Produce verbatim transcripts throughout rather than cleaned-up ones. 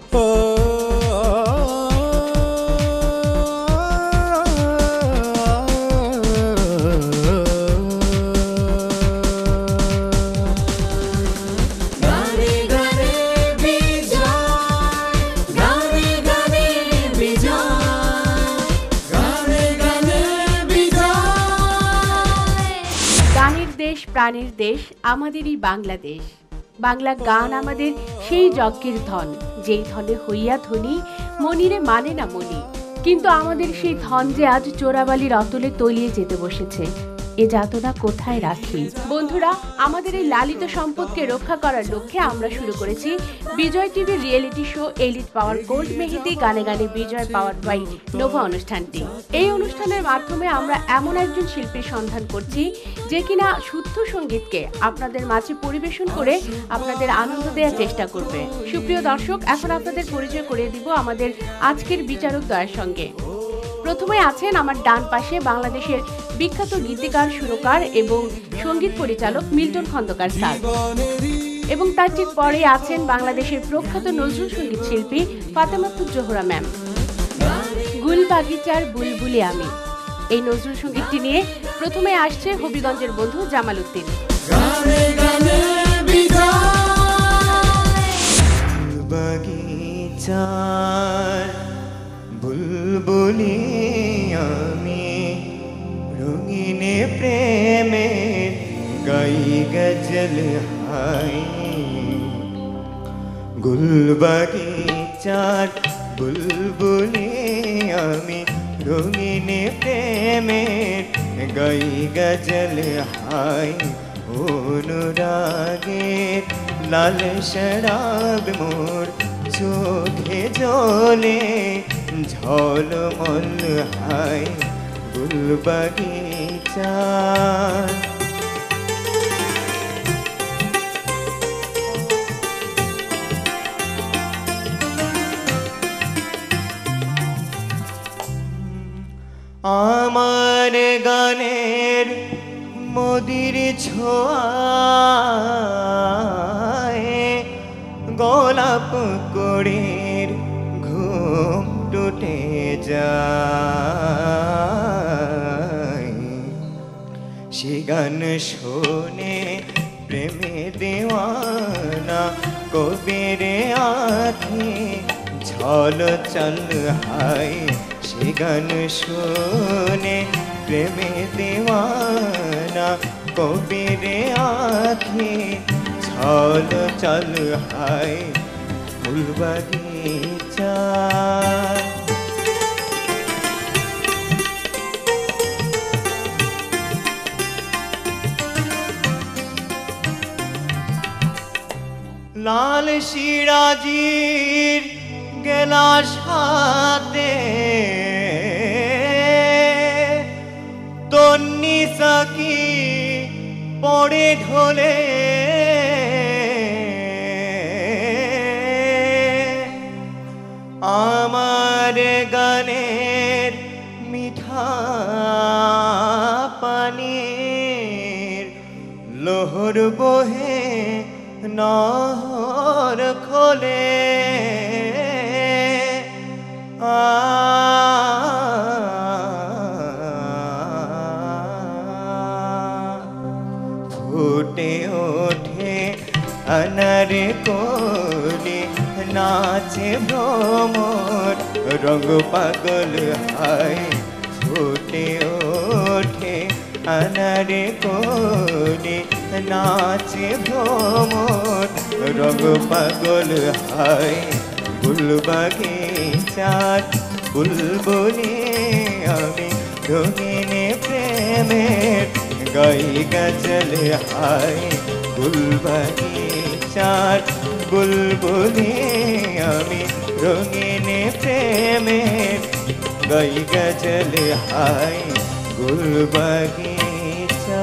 প্রাণের দেশ আমাদেরই বাংলাদেশ। বাংলা গান আমাদের সেই যজ্ঞের ধন, যেই ধনে হইয়া ধনী মনিরে মানে না মনি। কিন্তু আমাদের সেই ধন যে আজ চোরাবালির অতলে তলিয়ে যেতে বসেছে, এ যাতনা কোথায় রাখি? বন্ধুরা, আমাদের এই লালিত সম্পদকে রক্ষা করার লক্ষ্যে আমরা শুরু করেছি বিজয় টিভির reality show elite power gold মেহেদি গানে গানে বিজয় পাওয়ার বাই নোভা অনুষ্ঠানটি। এই অনুষ্ঠানের মাধ্যমে আমরা এমন একজন শিল্পীর সন্ধান করছি যে কিনা শুদ্ধ সঙ্গীতকে আপনাদের মাঝে পরিবেশন করে আপনাদের আনন্দ দেওয়ার চেষ্টা করবে। সুপ্রিয় দর্শক, এখন আপনাদের পরিচয় করিয়ে দিব আমাদের আজকের বিচারক দ্বয়ের সঙ্গে। প্রথমে আছেন আমার ডান পাশে বাংলাদেশের বিখ্যাত গীতিকার, সুরকার এবং সঙ্গীত পরিচালক মিল্টন খন্দকার স্যার, এবং তার ঠিক পরে আছেন বাংলাদেশের প্রখ্যাত নজরুল সঙ্গীত শিল্পী ফাতেমাতুজ জোহরা ম্যাম। গুল বাগিচার বুলবুলি আমি, এই নজরুল সঙ্গীতটি নিয়ে প্রথমে আসছে হবিগঞ্জের বন্ধু জামাল উদ্দিন। বুলবুলি আমি রঙিনে প্রেমে গাই গজল হাই, গুলবাগিচার বুলবুলি আমি রঙিনে প্রেমে গাই গজল হাই, অনুরাগের লাল শরাব মোর চোখে জলে ঝলমল হাই, গুলবাগিচা। আমার গানের মদির ছোঁয়ায় গোলাপ কোড়ের ঘুম টুটে যায়, সে গান শোনে প্রেমে দেওয়ানা কবির আঁখি ঝল চল হাই, সে গান শোনে প্রেমে দেওয়ানা কবির আঁখি ঝল চল হাই, ফুলবাগিচা। লাল সিরাজির গেলাস হাতে তন্নি সাকি পড়ে ঢোলে, আমার গানের মিঠা পানির লোহর বহে নহর খোলে, ফুটে ওঠে আনার কোলে নাচে ভ্রমর রঙ পাগল হাই, ফুটে ওঠে আনার কোলে নাচে ভ্রমর রঙ পাগল হাই, গুলবাগিচার বুলবুলি আমি রঙিনে প্রেমের গাই গজল হাই, গুলবাগিচার বুলবুলি আমি রঙিনে প্রেমের গাই গজল হাই, গুলবাগিচা।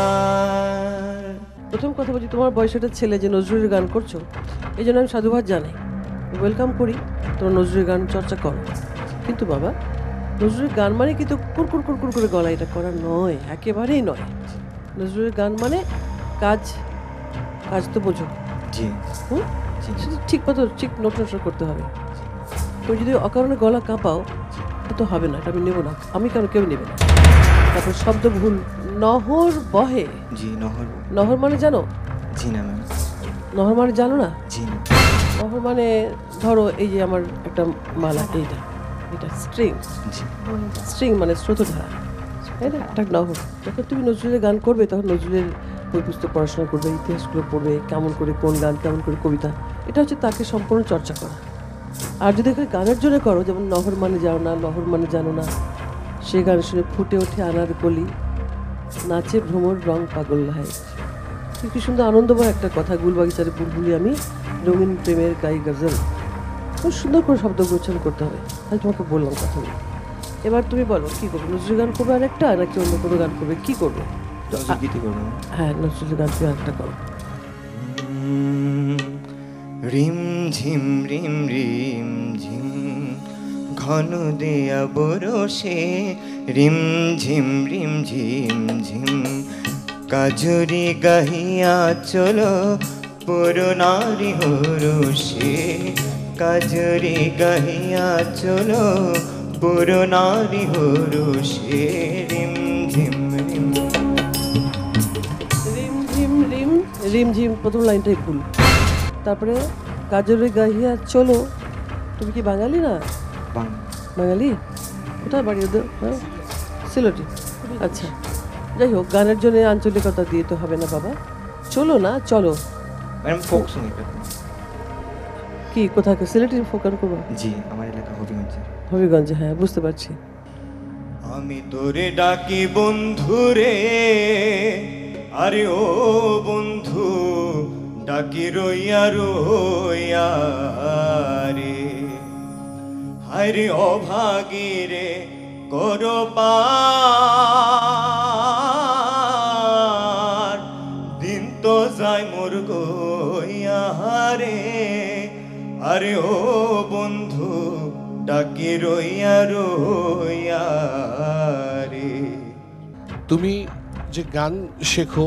প্রথম কথা বলছি, তোমার বয়সটা ছেলে যে নজরুলের গান করছো, এই জন্য আমি সাধুবাদ জানাই, ওয়েলকাম করি, তোমার নজরুলের গান চর্চা করো। কিন্তু বাবা, নজরুলের গান মানে কিন্তু কুরকুর কুরকুর করে গলা এটা করা নয়, একেবারেই নয়। নজরুলের গান মানে কাজ, কাজ তো বোঝো। জি হুম, সেটা ঠিক মতো ঠিক নোট নষ্ট করতে হবে। তুমি যদি অকারণে গলা কাঁপাও এটা তো হবে না, এটা আমি নেবো না, আমি কেন কেউ নেবে না। তারপর শব্দ ভুল, নহর বহে। জি নহর। নহর মানে জানো? জি না ম্যাম। নহর মানে জানো না? জি না। নহর মানে ধরো এই যে আমার একটা মালা, এইটা এটা স্ট্রিং। জি। স্ট্রিং মানে স্রোতধারা, তাই না? একটা নহর। যখন তুমি নজরুলের গান করবে তখন নজরুলের বই পুস্তক পড়াশোনা করবে, ইতিহাসগুলো পড়বে, কেমন করে কোন গান, কেমন করে কবিতা, এটা হচ্ছে তাকে সম্পূর্ণ চর্চা করা। আর যদি এখানে গানের জন্য করো, যেমন নহর মানে জানো না, নহর মানে জানো না, সে গান শুনে ফুটে ওঠে আনার কলি, নাচে ভ্রমর রং পাগল হয়। কি সুন্দর আনন্দময় একটা কথা, গুলবাগিচারে বুলবুলি আমি রঙিন প্রেমের গাই গজল। খুব সুন্দর করে শব্দ উচ্চারণ করতে হবে। আমি তোমাকে বললাম কথাগুলো। এবার তুমি বলো কি করবে, নজরুল গান করবে আরেকটা নাকি অন্য কোনো গান করবে, কি করবে? নজরুল গীতি করবো। হ্যাঁ, নজরুল গান তুমি আরেকটা করো। রিম ঝিম রিম রিম ঝিম ঘন দেয়া বরসে, রিম ঝিম রিম ঝিম ঝিম কাজরি গাহিয়া চলো পুরনারি হরষে, কাজরি গাহিয়া চলো পুরনারি হরষে, রিম ঝিম রিম। রিম ঝিম রিম রিম ঝিম প্রথম লাইনটাই ভুল। তারপরে কাজরে গাহিয়া চলো। তুমি কি বাঙালি না? বাংলা। বাঙালি? কোথায় বাড়ি ওদের? হ্যাঁ, সিলেটি। আচ্ছা, যাই হোক, গানের জন্য আঞ্চলিকতা দিয়ে তো হবে না বাবা। চলো না, চলো। ম্যাডাম ফোক সং এটা। কি কোথায় সিলেটি ফোকান করবো? জি, আমার এলাকা হবিগঞ্জে। হবিগঞ্জে, হ্যাঁ বুঝতে পারছি। আমি তোরে ডাকি বন্ধুরে, আরে ও বন্ধু ডাকি রইয়া রইয়া রে, হায়রে অভাগী রে কর পার, দিন তো যায় মোর গইয়া রে, আরে ও বন্ধু ডাকি রইয়া রইয়া রে। তুমি যে গান শেখো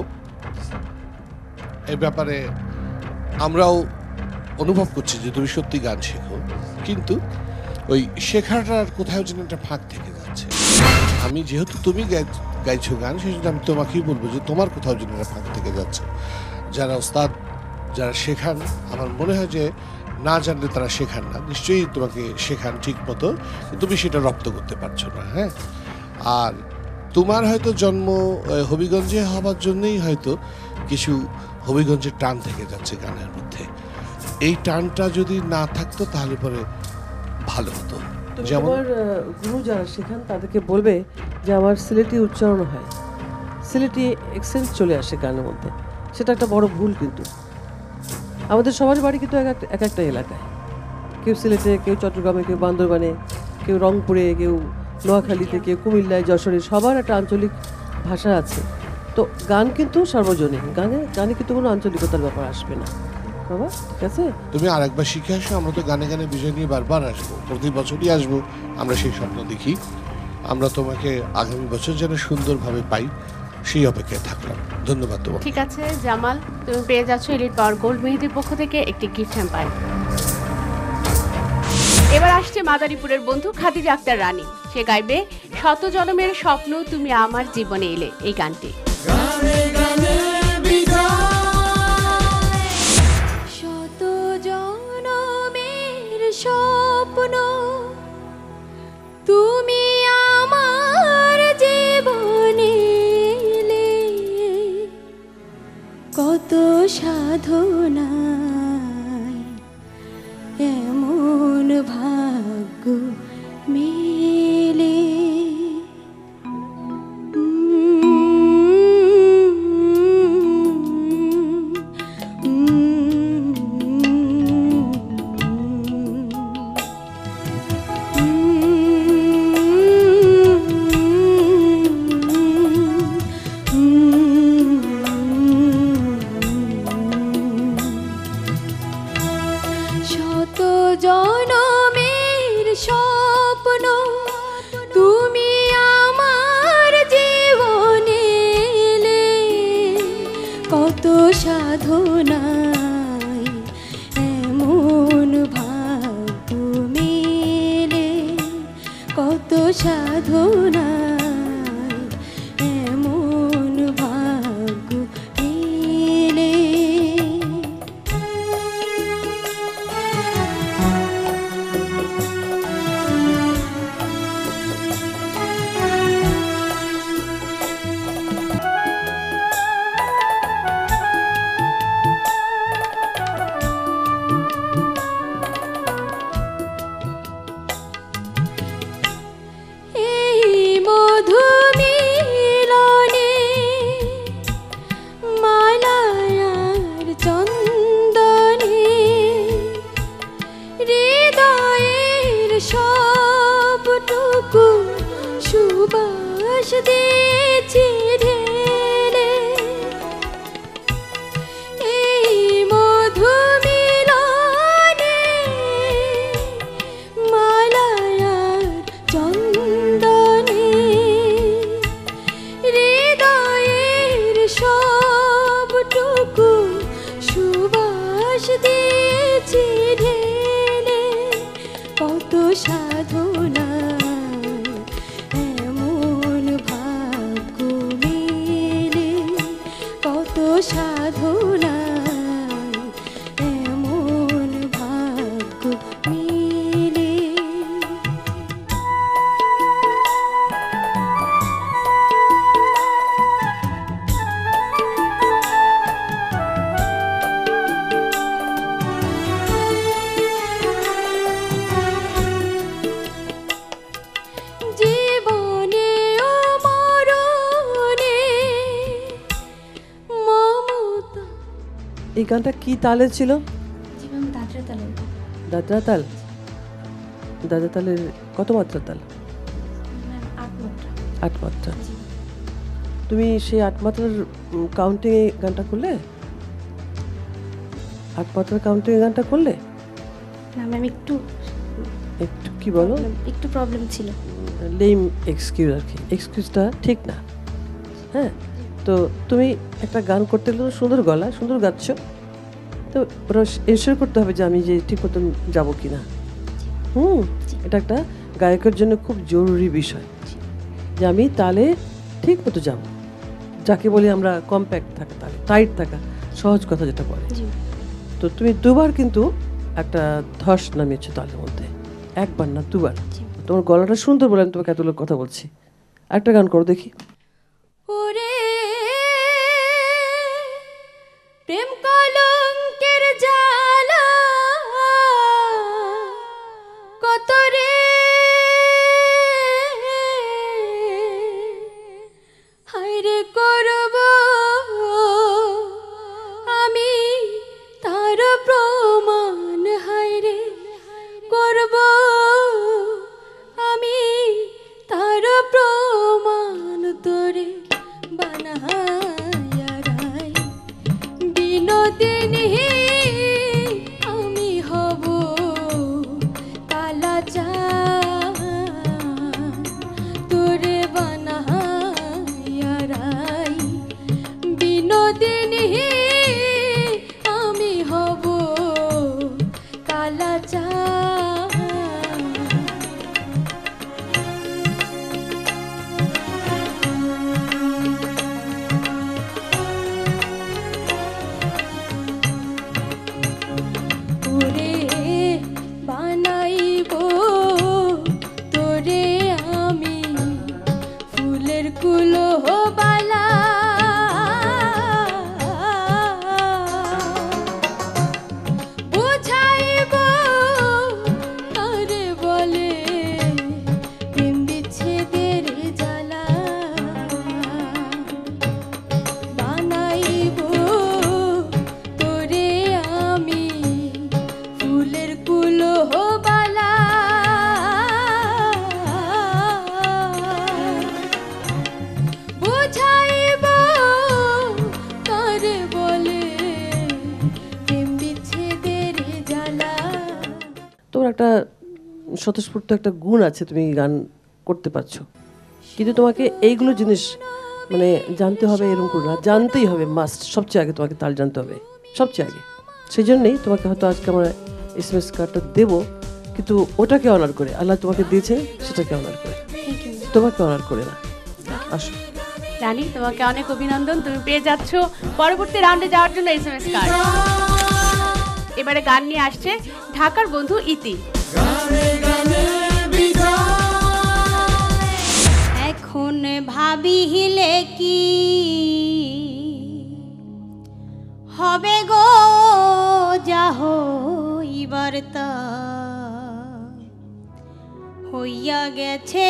এ ব্যাপারে আমরাও অনুভব করছি যে তুমি সত্যি গান শেখো, কিন্তু ওই শেখাটার কোথাও যেন একটা ফাঁক থেকে যাচ্ছে। আমি যেহেতু তুমি গাই- গাইছো গান, সেই জন্য আমি তোমাকেই বলবো যে তোমার কোথাও যেন একটা ফাঁক থেকে যাচ্ছে। যারা ওস্তাদ, যারা শেখান, আমার মনে হয় যে না জানলে তারা শেখান না, নিশ্চয়ই তোমাকে শেখান ঠিক মতো, তুমি সেটা রপ্ত করতে পারছো না। হ্যাঁ, আর তোমার হয়তো জন্ম আহ, হবিগঞ্জে হবার জন্যই হয়তো কিছু হবিগঞ্জের টান থেকে যাচ্ছে গানের মধ্যে। এই টানটা যদি না থাকতো তাহলে পরে ভালো হতো। তুমি যেমন তোমার আহ, গুরু যারা শেখান তাদেরকে বলবে যে আমার সিলেটি উচ্চারণ হয়, সিলেটি এক্সেন্ট চলে আসে গানের মধ্যে। সেটা একটা বড় ভুল কিন্তু। আমাদের সবার বাড়ি কিন্তু এক একটা এক একটা এলাকায়, কেউ সিলেটে, কেউ চট্টগ্রামে, কেউ বান্দরবানে, কেউ রংপুরে, কেউ নোয়াখালীতে, কেউ কুমিল্লায়, যশোরে, সবার একটা আঞ্চলিক ভাষা আছে। তো গান কিন্তু সার্বজনীন, গানে গানে কিন্তু কোনো আঞ্চলিকতার ব্যাপার আসবে না বাবা, ঠিক আছে? তুমি আরেকবার শিখে আসো, আমরা তো গানে গানে বিজয় নিয়ে বারবার আসবো, প্রতি বছরই আসবো, আমরা সেই স্বপ্ন দেখি। আমরা তোমাকে আগামী বছর যেন সুন্দরভাবে পাই সেই অপেক্ষায় থাকলাম। ধন্যবাদ তোমাকে। ঠিক আছে জামাল, তুমি পেয়ে যাচ্ছ এলিট পাওয়ার গোল্ড মেহেদির পক্ষ থেকে একটি গিফট হ্যাম্পার। এবার আসছে মাদারীপুরের বন্ধু খাদিজা আক্তার রানী। সে গাইবে শত জনমের স্বপ্ন তুমি আমার জীবনে এলে, এই গানটি। শত জনমের স্বপ্ন তুমি আমার জীবনে এলে, কত সাধনায় এমন ভাগ্য মেলে। শত জনমের স্বপ্ন তুমি আমার জীবনে এলে, কত সাধনায় সাধনায় এমন ভাগ্য পেলে। এই মধু মিলনে মালায়ার চন্দনে হৃদয়ের সবটুকু সুবাস দিয়েছি ঢেলে। এই মধু মিলনে মালায়ার চন্দনে হৃদয়ের সবটুকু সুবাস দিয়েছি ঢেলে। কত সাধনা এমন ভাগ্য মেলে, কত সাধনা এমন ভাগ্য মেলে। জীবনে ও মরণে মমতা। এই গানটা কি তালে ছিল? জীবন দাদরা তালে। দাদরা তাল? দাদরা তালের কত মাত্রা তাল? আট মাত্রা। আট মাত্রা। তুমি সেই আট মাত্রার কাউন্টিং এ গানটা করলে? আট মাত্রার কাউন্টিং এ গানটা করলে? না ম্যাম, একটু একটু কি বলো, একটু প্রবলেম ছিল। লেম এক্সকিউজ আর কি, এক্সকিউজটা ঠিক না। হ্যাঁ, তো তুমি একটা গান করতে গেলে তো সুন্দর গলা, সুন্দর গাচ্ছ, তো ওরা এনশিওর করতে হবে যে আমি যে ঠিক মতন যাবো কিনা। হুম, এটা একটা গায়কের জন্য খুব জরুরি বিষয় যে আমি তালে ঠিক মতো যাব, যাকে বলি আমরা কম্প্যাক্ট থাকা, তালে টাইট থাকা, সহজ কথা যেটা বলে। জি। তো তুমি দুবার কিন্তু একটা ধস নামিয়েছো তালের মধ্যে, একবার না দুবার। তোমার গলাটা সুন্দর বলে আমি তোমাকে এত লোক কথা বলছি। একটা গান করো দেখি। ওরে প্রেম কলঙ্কের জ্বালা কত রে, হায়রে করব আমি তার প্রমাণ, হায়রে করব আমি তার প্রমাণ তোরে বানায়া রাই বিনোদিনী আমি হব কালা চা তোরে বানায়া রাই বিনোদিনী আমি হব কালা চা। ওরে বানাইব তোরে আমি ফুলের কুলো বালা, বুঝাইব আরে বলে প্রেম বিচ্ছেদের জ্বালা, বানাইব তোরে আমি ফুলের কুলো বালা, বুঝাইব কারে বলে প্রেম বিচ্ছেদের জ্বালা। তোমার একটা স্বতঃস্ফূর্ত একটা গুণ আছে, তুমি গান করতে পারছো, কিন্তু তোমাকে এইগুলো জিনিস মানে জানতে হবে, এরকম করে না, জানতেই হবে, মাস্ট। সবচেয়ে আগে তোমাকে তাল জানতে হবে, সবচেয়ে আগে। সেই জন্যেই তোমাকে হয়তো আজকে আমরা এস এম এস কার্ডটা দেবো, কিন্তু ওটাকে অনার করে, আল্লাহ তোমাকে দিয়েছে সেটাকে অনার করে। তোমাকে অনার করে না। আসো। রানী, তোমাকে অনেক অভিনন্দন, তুমি পেয়ে যাচ্ছ পরবর্তী রাউন্ডে যাওয়ার জন্য এসএমএস কার্ড। এবারে গান নিয়ে আসছে ঢাকার বন্ধু ইতি। এখন ভাবিলে কি হবে গো যা হইবার তা হইয়া গেছে,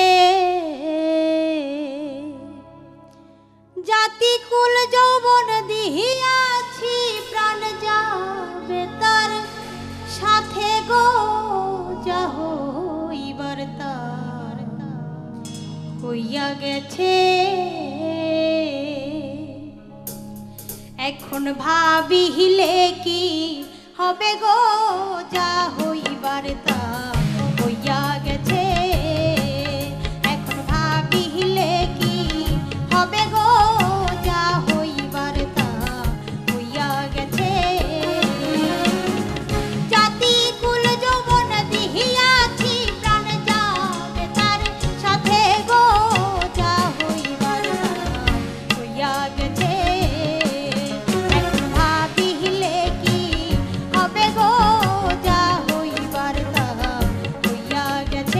জাতি কুল যৌবন দিহিয়াছি প্রাণ যাবে তার সাথে গো যা হইবার তার হইয়া গেছে। এখন ভাবিলে কি হবে গো যা হইবার তা হইয়া গেছে। এখন ভাবিলে কি হবে গো যা হইবার তা হইয়া গেছে, জাতি কুল যৌবন দিহিয়াছি প্রাণ যাবে তার সাথে গো যা হইবার তা হইয়া গেছে। এখন ভাবিলে কি হবে গো যা হইবার তা হইয়া গেছে।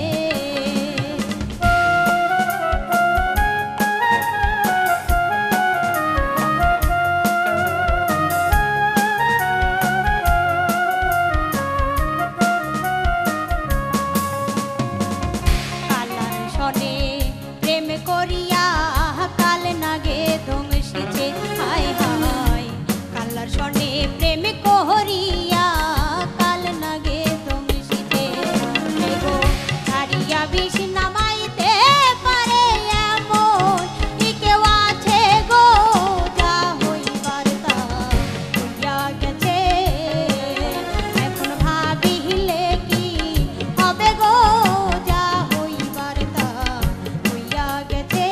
কালার শনে প্রেম করিয়া কাল নাগে ধ্বংসিছে, হায় হায় কালার শনে প্রেম করিয়া কাল নাগে ধ্বংসিছে। গো ছাড়িয়া বিষ নামাইতে পারে এমন কি কেউ আছে গো যা হইবার তা হইয়া গেছে। এখন ভাবিলে কি হবে গো যা হইবার তা হইয়া গেছে।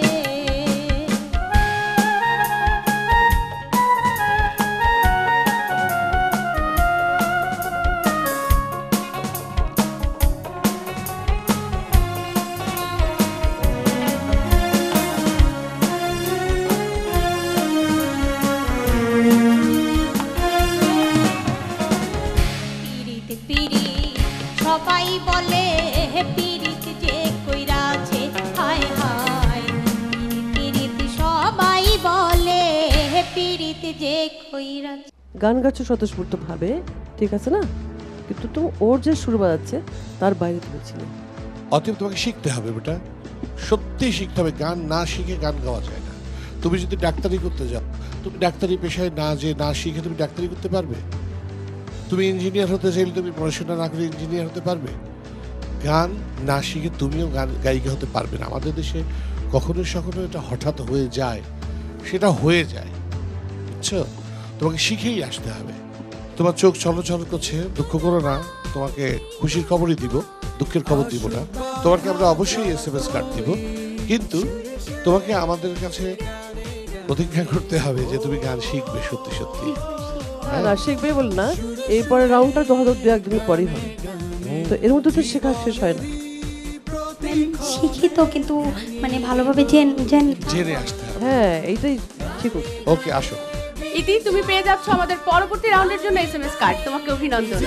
পিরিত পিরিত সবাই বলে পিরিত যে কইরাছে, হায় হায় পিরিত পিরিত সবাই বলে পিরিত যে কইরাছে। গান গাচ্ছ স্বতঃস্ফূর্ত ভাবে, ঠিক আছে না, কিন্তু তুমি ওর যে সুর বাজাচ্ছে তার বাইরে তুমি ছিলে। অতএব তোমাকে শিখতে হবে বেটা, সত্যিই শিখতে হবে। গান না শিখে গান গাওয়া যায় না। তুমি যদি ডাক্তারি করতে যাও, তুমি ডাক্তারি পেশায় না যে না শিখে তুমি ডাক্তারি করতে পারবে? তুমি ইঞ্জিনিয়ার হতে চাইলে তুমি পড়াশোনা না করে ইঞ্জিনিয়ার হতে পারবে? গান না শিখে তুমিও গান গায়িকা হতে পারবে না। আমাদের দেশে কখনো কখনো এটা হঠাৎ হয়ে যায়, সেটা হয়ে যায়, বুঝছো? তোমাকে শিখেই আসতে হবে। তোমার চোখ ছলছল করছে, দুঃখ করো না, তোমাকে খুশির খবরই দিব, দুঃখের খবর দিব না। তোমাকে আমরা অবশ্যই এস এম এস কার্ড দিব, কিন্তু তোমাকে আমাদের কাছে প্রতিজ্ঞা করতে হবে যে তুমি গান শিখবে সত্যি সত্যি। না শিখবে বল না, এই পরে রাউন্ডটা তো হয়তো দু একদিন পরেই হবে, তো এর মধ্যে তো শেখা শেষ হয় না। শিখি তো, কিন্তু মানে ভালোভাবে জেন জেন জেনে আসতে হবে। হ্যাঁ এইটাই ঠিক। ওকে, আসো। ইতি, তুমি পেয়ে যাচ্ছ আমাদের পরবর্তী রাউন্ডের জন্য এসএমএস কার্ড, তোমাকে অভিনন্দন।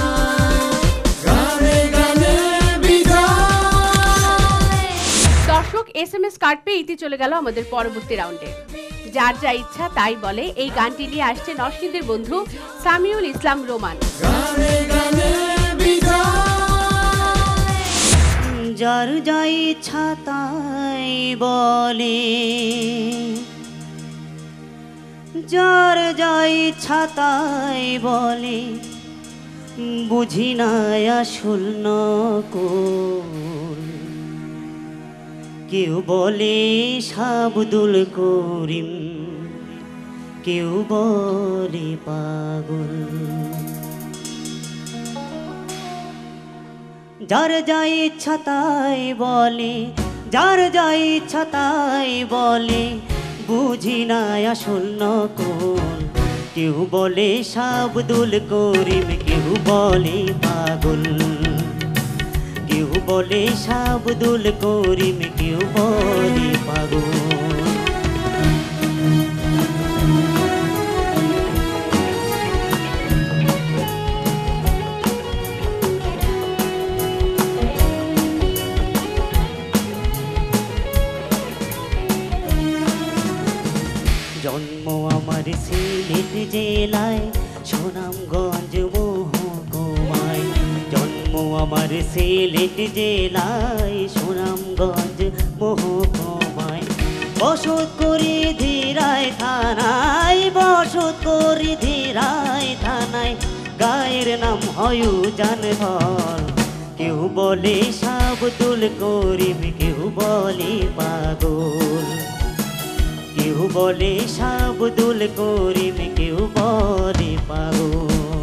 দর্শক, এসএমএস কার্ড পেয়ে ইতি চলে গেল আমাদের পরবর্তী রাউন্ডে। যার যা ইচ্ছা তাই বলে এই গানটি নিয়ে আসছে নরসিংদীর বন্ধু সামিউল ইসলাম রোমান। যার যা ইচ্ছা তাই বলে, যার যা ইচ্ছা তাই বলে, বুঝি না আসল নকল। কেউ বলে শাবদুল করিম, কেউ বলে পাগল। যার যা ইচ্ছা তাই বলে, যার যা ইচ্ছা তাই বলে, বুঝি না আসল নকল। কেউ বলে শাবদুল করিম, কেউ বলে পাগল। কেউ কেউ বলে শাবদুল করিম, কেউ বলে পাগল। জন্ম আমার সিলেট জেলায় সুনামগঞ্জ মহকুমায়, জন্ম আমার সিলেট জেলায় সুনামগঞ্জ মহকুমায়, বসত করি ধীরায় থানায়, বসত করি ধীরায় থানায়, গায়ের নাম হয় জানধর। কেউ বলে শাবদুল করিম, কেউ বলে পাগল, কেউ বলে শাবদুল করিম, কেউ বলে পাগল।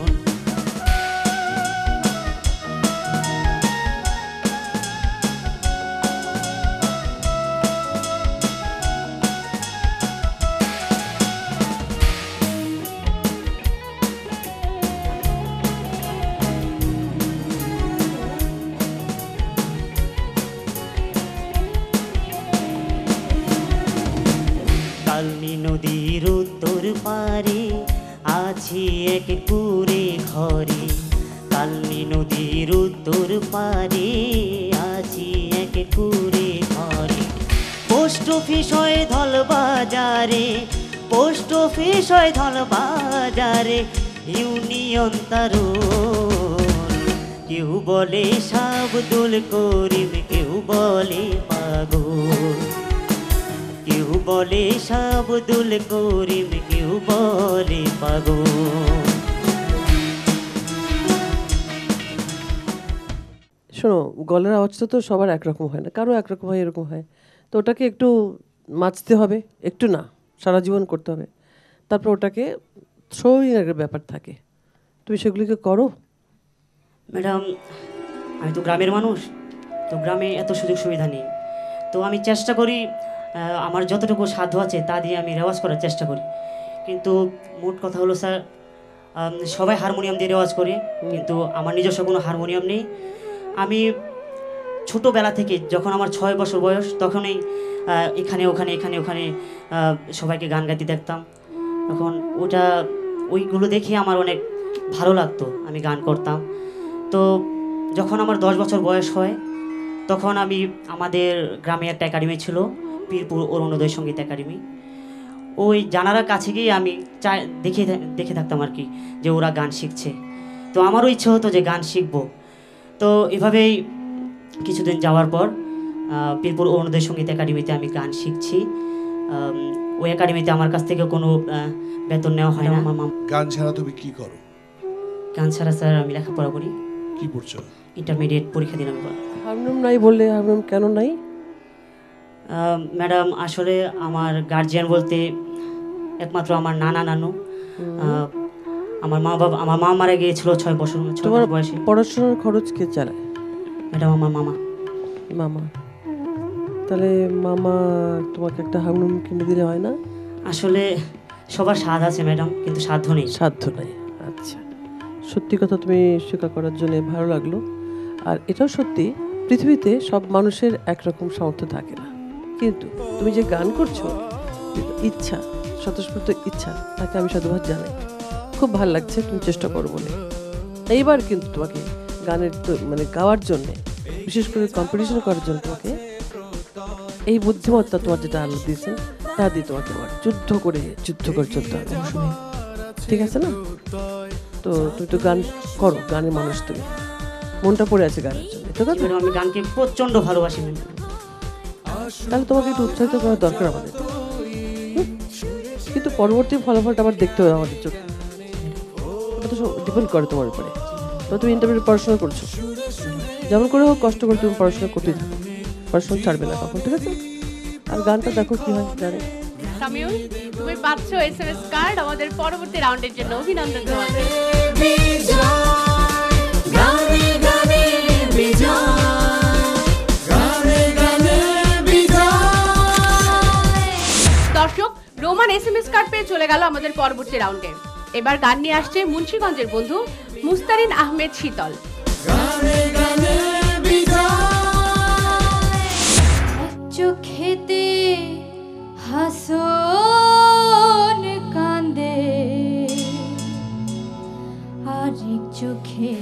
কালনী নদীর উত্তর পারে আছি এক কুড়ে ঘরে, কালনী নদীর উত্তর পারে আছি এক কুড়ে ঘরে, পোস্ট অফিস হয় ধল বাজারে, পোস্ট অফিস হয় ধল বাজারে, ইউনিয়ন তারুণ। কেউ বলে শাবদুল করিম, কেউ বলে পাগল, কেউ বলে শাবদুল করিম, কেউ বলে পাগল। শোনো, গলার আওয়াজটা তো সবার একরকম হয় না, কারো একরকম হয়, এরকম হয়। তো ওটাকে একটু মাছতে হবে, একটু না সারা জীবন করতে হবে। তারপর ওটাকে থ্রোয়িং এর ব্যাপার থাকে, তুমি সেগুলিকে করো। ম্যাডাম, আমি তো গ্রামের মানুষ, তো গ্রামে এত সুযোগ সুবিধা নেই। তো আমি চেষ্টা করি, আমার যতটুকু সাধ্য আছে তা দিয়ে আমি রেওয়াজ করার চেষ্টা করি। কিন্তু মোট কথা হলো স্যার, সবাই হারমোনিয়াম দিয়ে রেওয়াজ করে, কিন্তু আমার নিজস্ব কোনো হারমোনিয়াম নেই। আমি ছোটোবেলা থেকে, যখন আমার ছয় বছর বয়স, তখনই এখানে ওখানে এখানে ওখানে সবাইকে গান গাইতে দেখতাম। তখন ওটা ওইগুলো দেখে আমার অনেক ভালো লাগতো, আমি গান করতাম। তো যখন আমার দশ বছর বয়স হয়, তখন আমি আমাদের গ্রামে একটা একাডেমি ছিল, পীরপুর অরুণোদয় সঙ্গীত একাডেমি। ওই জানালার কাছে গিয়ে আমি চা দেখে দেখে থাকতাম আর কি, যে ওরা গান শিখছে। তো আমারও ইচ্ছে হতো যে গান শিখবো। তো এভাবেই কিছুদিন যাওয়ার পর পীরপুর অরুণোদয় সঙ্গীত একাডেমিতে আমি গান শিখছি। ওই একাডেমিতে আমার কাছ থেকে কোনো বেতন নেওয়া হয় না। আমার মামা। গান ছাড়া তুমি কি করো? গান ছাড়া স্যার আমি লেখাপড়া করি। কি পড়ছো? ইন্টারমিডিয়েট পরীক্ষা দিলাম এবার। হারমোনিয়াম নাই বললে, হারমোনিয়াম কেন নাই? ম্যাডাম, আসলে আমার গার্জিয়ান বলতে একমাত্র আমার নানা নানু। আমার মা বাবা, আমার মা মারা গিয়েছিল ছয় বছর ছয় বছর বয়সে। পড়াশোনার খরচ কে চালায়? ম্যাডাম, আমার মামা। মামা? তাহলে মামা তোমাকে একটা হারমোনিয়াম কিনে দিলে হয় না? আসলে সবার স্বাদ আছে ম্যাডাম, কিন্তু সাধ্য নেই। সাধ্য নেই, আচ্ছা। সত্যি কথা তুমি স্বীকার করার জন্য ভালো লাগলো। আর এটাও সত্যি, পৃথিবীতে সব মানুষের একরকম সামর্থ্য থাকে না, কিন্তু তুমি যে গান করছো, ইচ্ছা, স্বতঃস্ফূর্ত ইচ্ছা, তাকে আমি সাধুবাদ জানাই। খুব ভালো লাগছে তুমি চেষ্টা করো বলে। এইবার কিন্তু তোমাকে গানের মানে গাওয়ার জন্যে, বিশেষ করে কম্পিটিশন করার জন্য তোমাকে এই বুদ্ধিমত্তা তোমার যেটা আল্লাহ দিয়েছেন তা দিয়ে তোমাকে আবার যুদ্ধ করে যুদ্ধ করে চলতে হবে, ঠিক আছে না? তো তুমি তো গান করো, গানের মানুষ, তুমি মনটা পড়ে আছে গানের জন্য, ঠিক আছে? আমি গানকে প্রচন্ড ভালোবাসি। তাহলে তোমাকে একটু উৎসাহিত করার দরকার আমাদের, কিন্তু পরবর্তী ফলাফলটা আবার দেখতে হবে আমাদের চোখে। ওটা তো ডিপেন্ড করে তোমার উপরে। তো তুমি ইন্টারমিডিয়েট পড়াশোনা করছো, যেমন করে হোক কষ্ট করে তুমি পড়াশোনা করতেই থাকো, পড়াশোনা ছাড়বে না কখন, ঠিক আছে? আর গানটা দেখো কি হয় জানে। সামিউল, তুমি পাচ্ছো এসএমএস কার্ড। আমাদের পরবর্তী রাউন্ডের জন্য অভিনন্দন তোমাদের। দর্শক, রোমান এসএমএস কার্ড পেয়ে চলে গেল আমাদের পরবর্তী রাউন্ডে। এবার গান নিয়ে আসছে মুন্সিগঞ্জের বন্ধু মুস্তারিন আহমেদ শীতল। গানে গানে বিজয়। চোখেতে হাসন কান্দে আরেক চোখে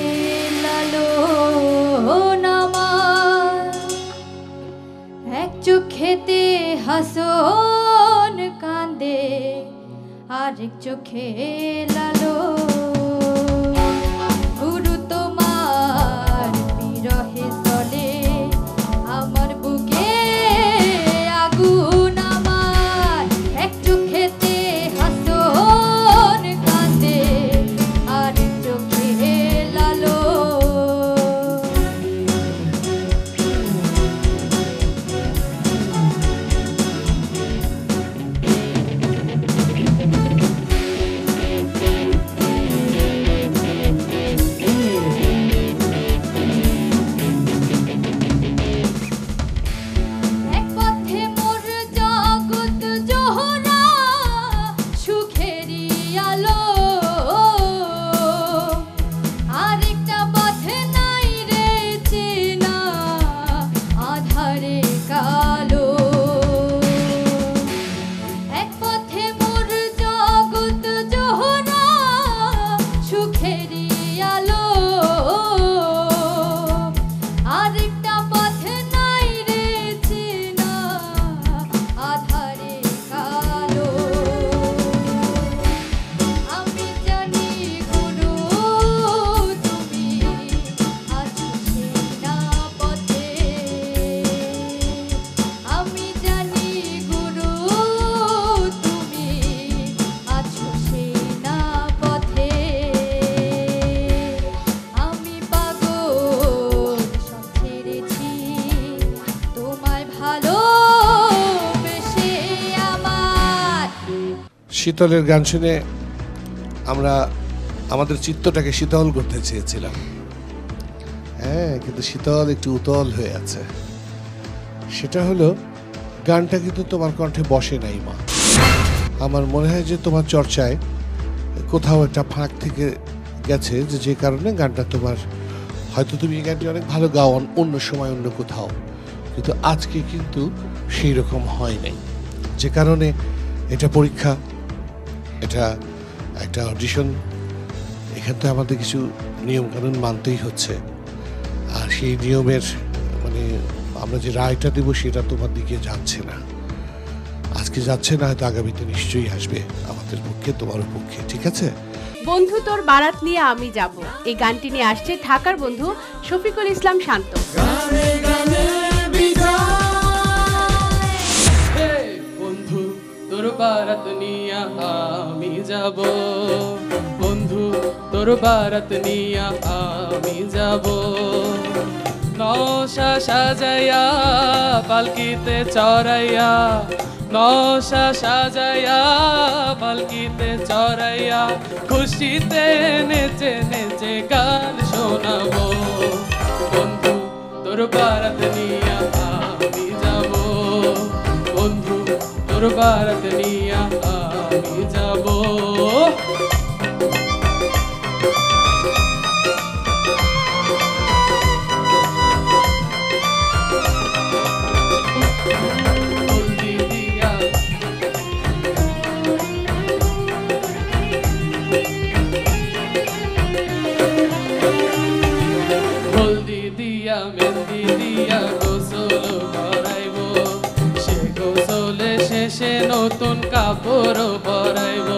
লালন আমার, এক চোখেতে হাসন কান্দে আরেক চোখে লালন। গুরু তোমার বিরহে চলে আমার বুকে আগুন আমার, এক চোখেতে হাসন কান্দে আরেক চোখে লালন। এক পথে মোর জগৎ জোহরা সুখেরই আলো, আরেকটা পথে নাই রে চেনা আধারে কালো। এক পথে মোর জগৎ জোহরা সুখেরই আলো, আরেকটা পথে নাই রে চেনা আধারে কালো। আমি জানি গুরু তুমি আছো সেনা পথে, আমি জানি গুরু তুমি আছো সেনা পথে। আমি পাগল সব ছেড়েছি তোমায় ভালোবেসে আমার। শীতলের গান শুনে আমরা আমাদের চিত্তটাকে শীতল করতে চেয়েছিলাম, হ্যাঁ, কিন্তু শীতল একটু উতল হয়ে আছে। সেটা হলো গানটা কিন্তু তোমার কণ্ঠে বসে নাই মা। আমার মনে হয় যে তোমার চর্চায় কোথাও একটা ফাঁক থেকে গেছে, যে যে কারণে গানটা তোমার, হয়তো তুমি এই গানটি অনেক ভালো গাও অন- অন্য সময় অন্য কোথাও, কিন্তু আজকে কিন্তু সেই রকম হয় নাই, যে কারণে এটা পরীক্ষা, এটা একটা অডিশন, এখানে তো আমাদের কিছু নিয়মকানুন মানতেই হচ্ছে। আর সেই নিয়মের মানে আমরা যে রায়টা দেবো সেটা তোমার দিকে যাচ্ছে না, আজকে যাচ্ছে না, হয়তো আগামীতে নিশ্চয়ই আসবে আমাদের পক্ষে, তোমার পক্ষে, ঠিক আছে? বন্ধু তোর বারাত নিয়ে আমি যাব, এই গানটি নিয়ে আসছে ঢাকার বন্ধু শফিকুল ইসলাম শান্ত। হে বন্ধু তোর বারাত নিয়া আমি যাব, বন্ধু তোর বারাত নিয়া আমি যাব। নশা সাজাইয়া পালকিতে চড়াইয়া, নশা সাজাইয়া পালকিতে চড়াইয়া, খুশিতে নেচে নেচে গান শোনাবো। বন্ধু তোর বারাত নিয়া আমি যাব, বন্ধু তোর বারাত নিয়া আমি যাব। হলদি দিয়া হলদি দিয়া মেহেন্দি দিয়া গোসল করাইব, সে গোসলে শেষে নতুন কাপড় পরাইব।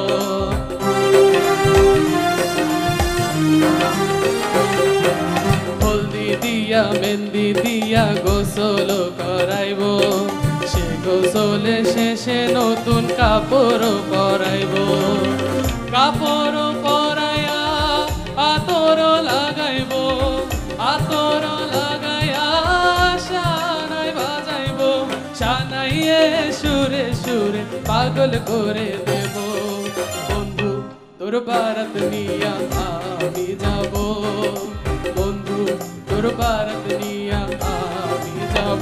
হলদি দিয়া মেহেন্দি দিয়া গোসল করাইব, সে গোসলে শেষে নতুন কাপড় পরাইব। কাপড় পরাইয়া আতর লাগাইব, আতর লাগাইয়া শানাই বাজাইব, শানাইয়ে সুরে সুরে পাগল করে দেব। বন্ধু তোর বারাত নিয়া আমি যাব, বন্ধু তোর বারাত নিয়া আমি যাব।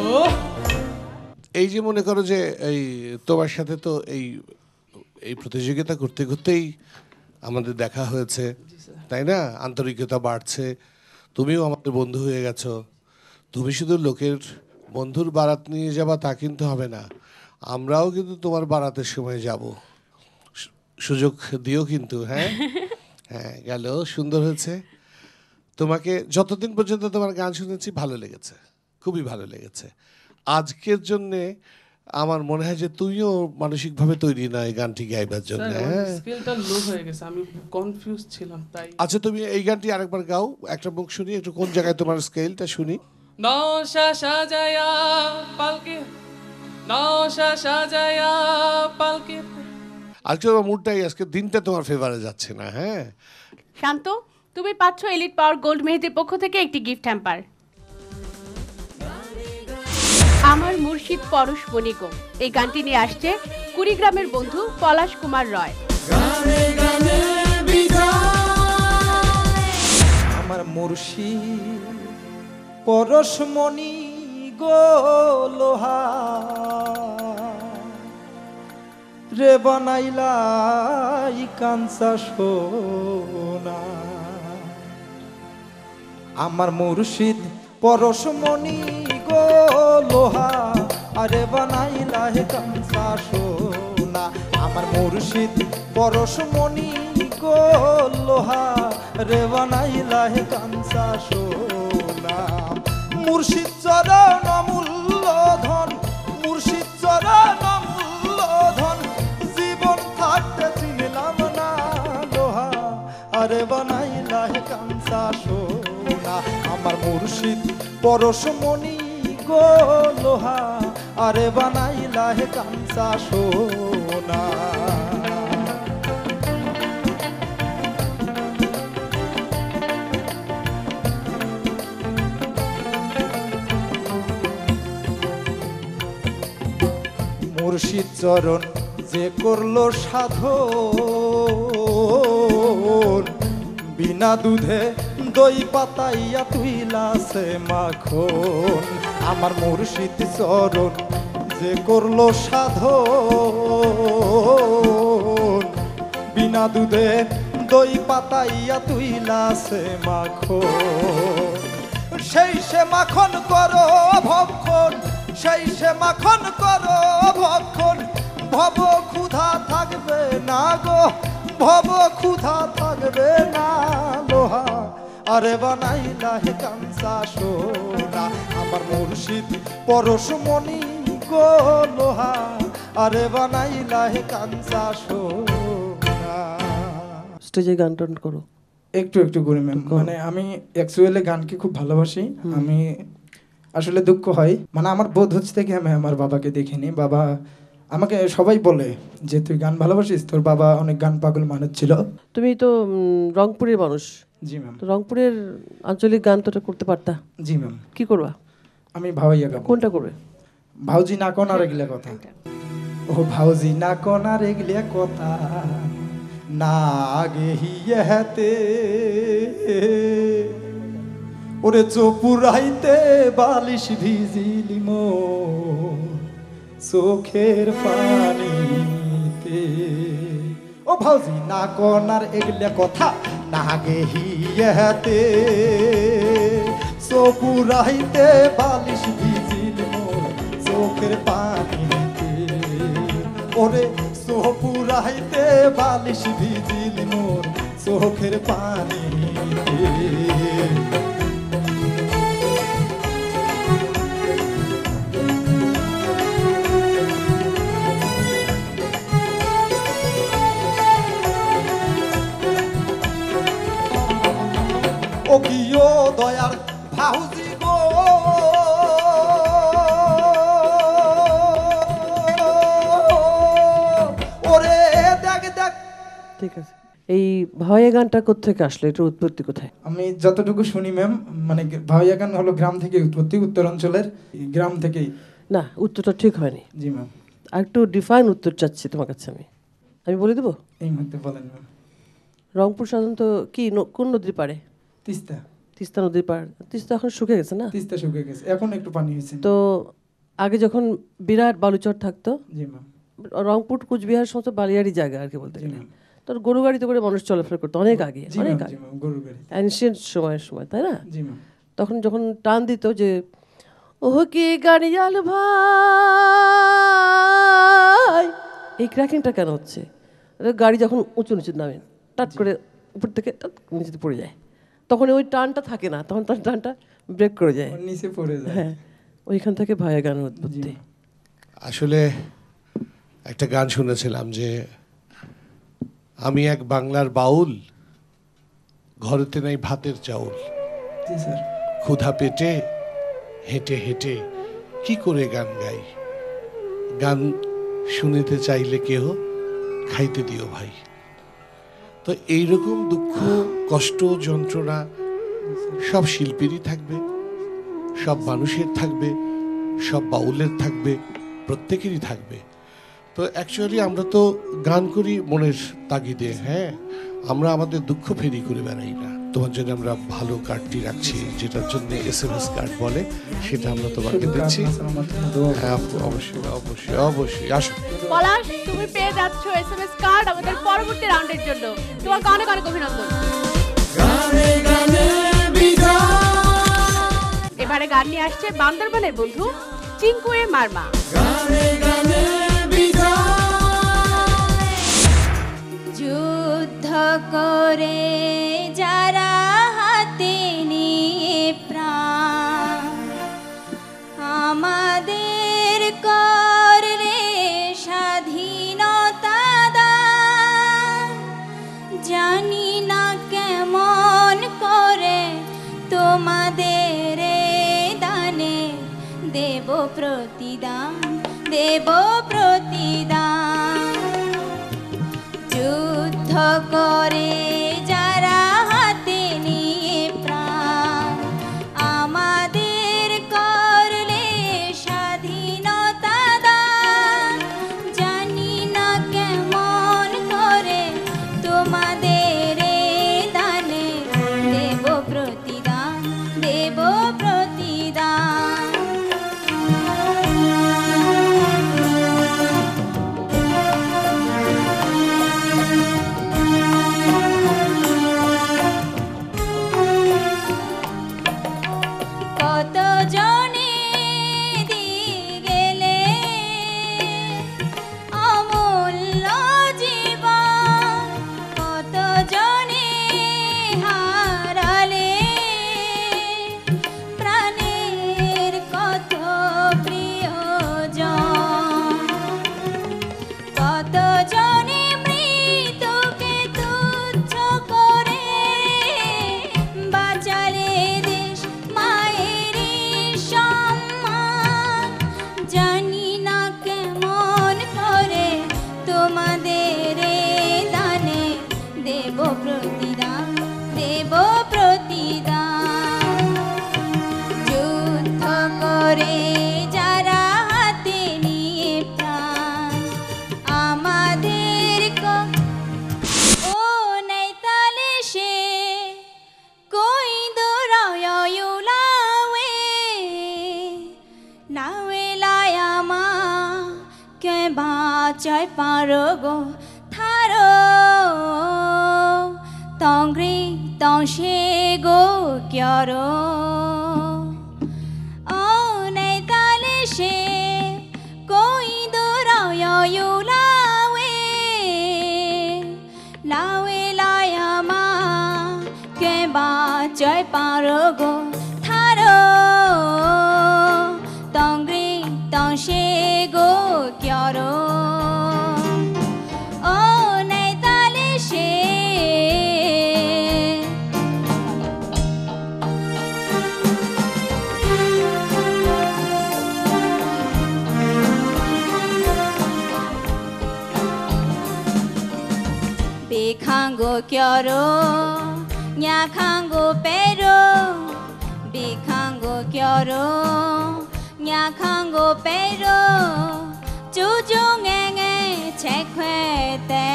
এই যে মনে করো যে এই তোমার সাথে তো এই এই প্রতিযোগিতা করতে করতেই আমাদের দেখা হয়েছে, তাই না? আন্তরিকতা বাড়ছে, তুমিও আমাদের বন্ধু হয়ে গেছো। তুমি শুধু লোকের বন্ধুর বারাত নিয়ে যাবা তা কিন্তু হবে না, আমরাও কিন্তু তোমার বারাতের সময় যাব, সুযোগ দিও কিন্তু। হ্যাঁ হ্যাঁ, গেল, সুন্দর হয়েছে। তোমাকে যতদিন পর্যন্ত তোমার গান শুনেছি ভালো লেগেছে, খুবই ভালো লেগেছে। আজকের জন্যে আমার মনে হয় যে তুইও মানসিকভাবে তৈরি না এই গানটি গাইবার জন্য। হ্যাঁ, স্কেলটা লো হয়ে গেছে, আমি কনফিউজ ছিলাম তাই। আচ্ছা, তুমি এই গানটি আরেকবার গাও, একটা মুখ শুনি একটু, কোন জায়গায় তোমার স্কেলটা শুনি। নশা সাজায়া পালকে, নশা সাজায়া পালকে। আজকে তোমার মুডটাই, আজকে দিনটা তোমার ফেভারে যাচ্ছে না। হ্যাঁ, শান্ত, তুমি পাচ্ছ এলিট পাওয়ার গোল্ড মেহেদির পক্ষ থেকে একটি গিফট হ্যাম্পার। আমার মুর্শিদ পরশ বণিকো এই গানটি নিয়ে আসছে কুড়িগ্রামের বন্ধু পলাশ কুমার রয়। আমার মুর্শিদ পরশমণি গো লোহা রে বানাইলাই কাঞ্চা সোনা। আমার মুর্শিদ পরশমণি গো লোহা আরে বানাইলাই কাঞ্চা সোনা। আমার মুর্শিদ পরশমণি গো লোহা রে বানাইলাই কাঞ্চা সোনা। মুর্শিদ চরণ অমূল্য ধন, মুর্শিদ চরণ অমূল্য ধন, জীবন থাকতে চিনলাম না লোহা আরে বানাইলাই কাঞ্চা সোনা। আমার মুর্শিদ পরশমণি গো লোহা আরে বানাইলাই কাঞ্চা সোনা। মুর্শিদ চরণ যে করলো সাধন, বিনা দুধে দই পাতাইয়া তুইলাছে মাখন। আমার মুর্শিদ চরণ যে করলো সাধন, বিনা দুধে দই পাতাইয়া তুইলাছে মাখন। সেই সে মাখন করো ভক্ষণ, সেই সে মাখন করো ভক্ষণ, ভব ক্ষুধা থাকবে না গো, ভব ক্ষুধা থাকবে না লোহা আরে বানাইলাই কাঞ্চা সোনা। আমার মুর্শিদ পরশমণি গো লোহা আরে বানাইলাই কাঞ্চা সোনা। স্টেজে গান টান করো একটু একটু করে ম্যাম, মানে আমি অ্যাকচুয়ালি গানকে খুব ভালোবাসি। আমি আসলে দুঃখ হয়, মানে আমার বোধ হচ্ছে থেকে আমি আমার বাবাকে দেখিনি। বাবা আমাকে সবাই বলে যে তুই গান ভালোবাসিস, তোর বাবা অনেক গান পাগল মানুষ ছিল। তুমি তো উম, রংপুরের মানুষ। জি ম্যাম। তো রংপুরের আঞ্চলিক গান তো করতে পারতা। জি ম্যাম। কি করবা? আমি ভাওয়াইয়া গাবো। কোনটা করবে? ভাউজি না কোন আর এগুলা কথা, ও ভাউজি না কোন আর এগুলা কথা, না আগে হিয়াতে ওরে চোপুরাইতে বালিশ ভিজিলি মো চোখের পানিতে। ও ভাউজি না কোন আর এগুলা কথা, না আগে হিয়াতে চোপুরাইতে বালিশ ভিজিলি মো চোখের পানিতে। ওরে চোপুরাইতে বালিশ ভিজিলি মোর চোখের পানিতে। ও কিও দয়ার ভাউজি গো, ওরে দেখ দেখ। ঠিক আছে, এই ভাওয়াইয়া গানটা কোত্থেকে আসলো, এটার উৎপত্তি কোথায়? আমি যতটুকু শুনি ম্যাম, মানে ভাওয়াইয়া গান হলো গ্রাম থেকে উৎপত্তি, উত্তর অঞ্চলের গ্রাম থেকেই। না, উত্তরটা ঠিক হয়নি। জি ম্যাম। আর একটু ডিফাইন উত্তর চাচ্ছি তোমার কাছে। আমি আমি বলে দেবো। এই মুহূর্তে বলেন ম্যাম। রংপুর সাধারণত কি ন- কোন নদীর পাড়ে? তিস্তা। তিস্তা নদীর পাড়। তিস্তা এখন শুকে গেছে না? তিস্তা শুকিয়ে গেছে, এখন একটু পানি হয়েছে। তো আগে যখন বিরাট বালুচর থাকতো, জি ম্যাম। রংপুর কুচবিহার সমস্ত বালিয়ারি জায়গা আর কি বলতে জি গেলে, ম্যাম। তোর গরু গাড়িতে করে মানুষ চলাফেরা করতো অনেক আগে, জি অনেক ম্যাম, আগে, জি ম্যাম, গরুর গাড়ি। অ্যানশিয়েন্ট সময়ের সময়, তাই না? জি ম্যাম। তখন যখন টান দিত যে ও কি গাড়িয়াল ভাই, এই ক্র্যাকিংটা কেন হচ্ছে? গাড়ি যখন উঁচু নিচু নামে টাট করে উপর থেকে টাট নিচেতে পড়ে যায়, তখন ওই টানটা থাকে না, তখন তার টানটা ব্রেক করে যায়, নিচে পড়ে যায়। হ্যাঁ, ওইখান থেকে ভাইয়া গানের উৎপত্তি। আসলে একটা গান শুনেছিলাম যে আমি এক বাংলার বাউল, ঘরেতে নাই ভাতের চাউল, ক্ষুধা পেটে হেঁটে হেঁটে কি করে গান গাই, গান শুনিতে চাইলে কেহ খাইতে দিও ভাই। তো এইরকম দুঃখ কষ্ট যন্ত্রণা সব শিল্পীরই থাকবে, সব মানুষের থাকবে, সব বাউলের থাকবে, প্রত্যেকেরই থাকবে। তো অ্যাকচুয়ালি আমরা তো গান করি মনের তাগিদে, হ্যাঁ, আমরা আমাদের দুঃখ ফেরি করে বেড়াই না। তোমার জন্য আমরা ভালো কার্ডটি রাখছি, যেটার জন্য এস এম এস কার্ড বলে, সেটা আমরা তোমাকে দিচ্ছি। হ্যাঁ অবশ্যই অবশ্যই অবশ্যই আসো। পলাশ, তুমি পেয়ে যাচ্ছ এস এম এস কার্ড আমাদের পরবর্তী রাউন্ডের জন্য। তোমাকে অনেক অনেক অভিনন্দন। এবারে গান নিয়ে আসছে বান্দরবানের বন্ধু চিঙ্কুয়ে মারমা। যুদ্ধ করে যারা হাতে নিয়ে প্রাণ আমাদের করলে স্বাধীনতা দান, জানি না কেমন করে তোমাদের দানে দেব প্রতিদান, দেব প্রতিদান। যুদ্ধ করে যারা হাতে নিয়ে প্রাণ আমাদের করলে স্বাধীনতা দান, জানি না কেমন করে তোমাদের দানে দেব প্রতিদান, দেব প্রতিদান। কত জনে দিয়ে গেলে অমূল্য জীবন, কত জনে হারালে প্রাণের কত প্রিয়জন, কত জনে মৃত্যুকে তুচ্ছ করে বাঁচালে দেশ মায়ের সম্মান, জানি না কেমন করে তোমাদের দানে দেব প্রতিদান, দেব প্রতিদান। যুদ্ধ করে যারা হাতে নিয়ে প্রাণ আমাদের ক- ও নাই তালে সে কই দৌড়াউলাওয়ে নাওয়ে লায়ামা কে বাঁচায় পারো গো থারো তংগ্রি তংশে গো ক্যারো। ও নাই তালে সে কই দৌড়াউলাওয়ে নাওয়ে লায়ামা কে বাঁচায় পারো গো থারো তংগ্রি তংশে গো ক্যারো। ও নাই তালে সে Bekango kyoro, nyakango pero, bekango kyoro, nyakango pero, jujungenge chekwete,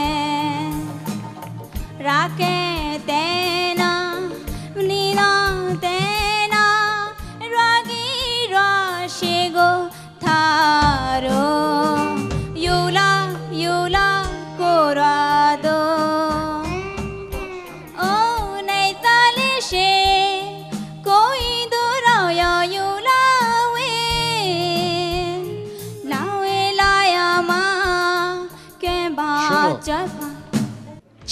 rakete na, nina tena, ragi rashigo tharo, yula yula korado. Oh, nay tale she koi duraya yula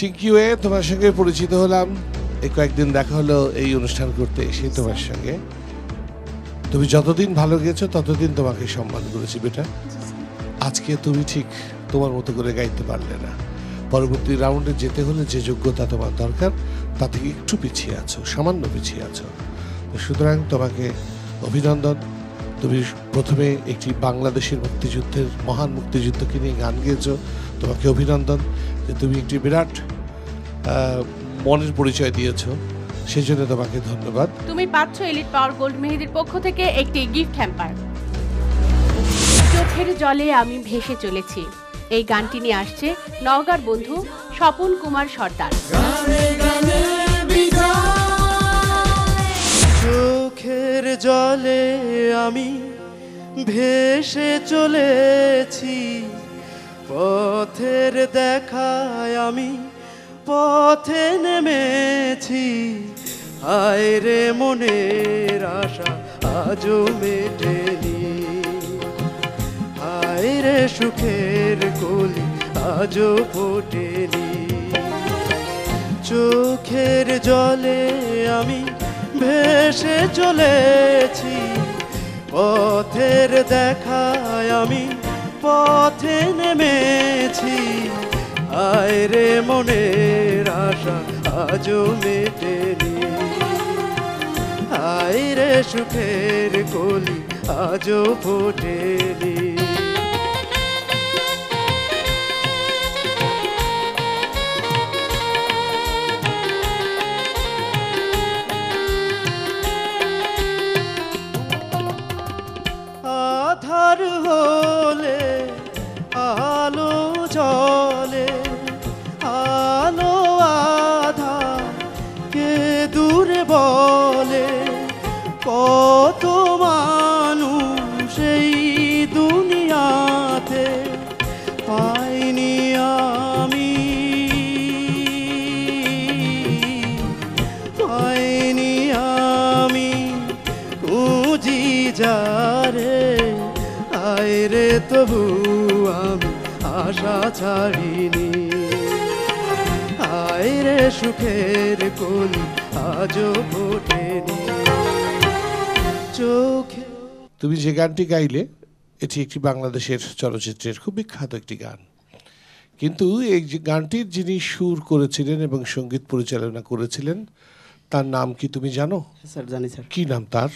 চিঙ্কিওয়ে তোমার সঙ্গে পরিচিত হলাম, এই কয়েকদিন দেখা হলো এই অনুষ্ঠান করতে এসে তোমার সঙ্গে। তুমি যতদিন ভালো গেছো ততদিন তোমাকে সম্মান করেছি বেটা। আজকে তুমি ঠিক তোমার মতো করে গাইতে পারলে না, পরবর্তী রাউন্ডে যেতে হলে যে যোগ্যতা তোমার দরকার তা থেকে একটু পিছিয়ে আছো, সামান্য পিছিয়ে আছো। সুতরাং তোমাকে অভিনন্দন। তুমি প্রথমে একটি বাংলাদেশের মুক্তিযুদ্ধের মহান মুক্তিযুদ্ধকে নিয়ে গান গেয়েছো, তোমাকে অভিনন্দন যে তুমি একটি বিরাট মনের পরিচয় দিয়েছো, সেই জন্য তোমাকে ধন্যবাদ। তুমি পাচ্ছ এলিট পাওয়ার গোল্ড মেহেদির পক্ষ থেকে একটি গিফট হ্যাম্পার। চোখের জলে আমি ভেসে চলেছি, এই গানটি নিয়ে আসছে নওগাঁর বন্ধু স্বপন কুমার সর্দার। চোখের জলে আমি ভেসে চলেছি, পথের দেখায় আমি পথে নেমেছি। হায় রে মনের আশা আজও মেটেনি, হায় রে সুখের কলি আজও ফোটেনি। চোখের জলে আমি ভেসে চলেছি, পথের দেখায় আমি পথে নেমেছি। হায় রে মনের আশা আজও মেটেনি, হায় রে সুখের কলি আজও ফোটেনি। আধার হলে আলো জলে, আলো আধা কে দূরে বলে। কত মানুষ এই দুনিয়াতে পাইনি আমি, পাইনি আমি খুঁজি যারে। আয় রে তবু আমি আশা ছাড়িনি, আয় রে সুখের কলি আজও ফোটেনি। চোখে তুমি যে গানটি গাইলে এটি একটি বাংলাদেশের চলচ্চিত্রের খুব বিখ্যাত একটি গান, কিন্তু এই যে গানটির যিনি সুর করেছিলেন এবং সঙ্গীত পরিচালনা করেছিলেন তার নাম কি তুমি জানো? স্যার জানি স্যার। কি নাম তার?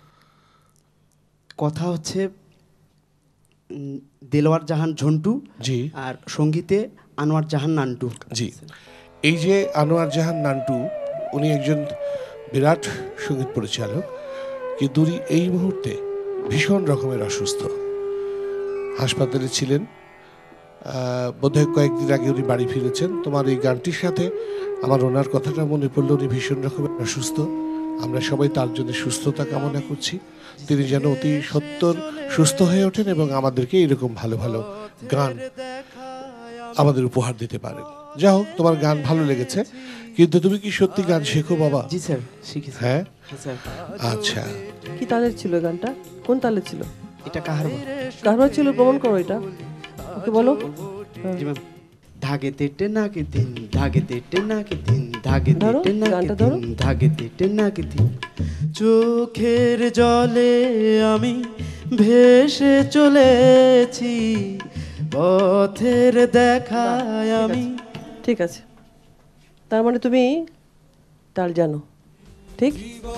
কথা হচ্ছে উম, দেলোয়ার জাহান ঝন্টু, জি, আর সঙ্গীতে আনোয়ার জাহান নান্টু। জি, এই যে আনোয়ার জাহান নান্টু উনি একজন বিরাট সঙ্গীত পরিচালক, কিন্তু উনি এই মুহূর্তে ভীষণ রকমের অসুস্থ, হাসপাতালে ছিলেন। বোধহয় কয়েকদিন আগে উনি বাড়ি ফিরেছেন। তোমার এই গানটির সাথে আমার ওনার কথাটা মনে পড়লো, উনি ভীষণ রকমের অসুস্থ। আমরা সবাই তার জন্য সুস্থতা কামনা করছি, তিনি যেন অতি সত্বর সুস্থ হয়ে ওঠেন এবং আমাদেরকে এরকম ভালো ভালো গান আমাদের উপহার দিতে পারেন। যাই হোক, তোমার গান ভালো লেগেছে, কিন্তু তুমি কি সত্যি গান শেখো বাবা? জি স্যার, শিখেছি। হ্যাঁ স্যার। আচ্ছা, কি তালে ছিল গানটা? কোন তালে ছিল? এটা কাহারবা। কাহারবা ছিল, প্রমাণ করো এটা, ওকে বলো। জি ম্যাম। ধাগে তেটে নাকে দিন, ধাগে তেটে নাকে দিন, ধাগে ধরো, তেটে নাকে গানটা ধরো। দিন, ধাগে তেটে নাকে দিন। চোখের জলে আমি ভেসে চলেছি, পথের দেখায় আমি। ঠিক আছে, তার মানে তুমি তাল জানো, ঠিক?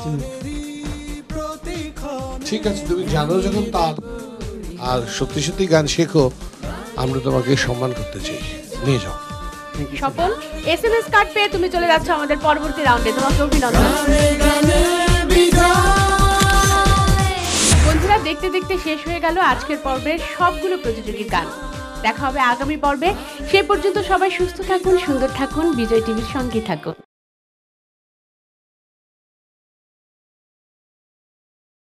ঠিক আছে, তুমি জানো যখন তার আর সত্যি সত্যি গান শেখো, আমরা তোমাকে সম্মান করতে চাই, নিয়ে যাও। স্বপন, এসএমএস কার্ড পেয়ে তুমি চলে যাচ্ছ আমাদের পরবর্তী রাউন্ডে, তোমাকে অভিনন্দন। বন্ধুরা, দেখতে দেখতে শেষ হয়ে গেল আজকের পর্বের সবগুলো প্রতিযোগীর গান। দেখা হবে আগামী পর্বে, সেই পর্যন্ত সবাই সুস্থ থাকুন, সুন্দর থাকুন, বিজয় টিভির সঙ্গে থাকুন।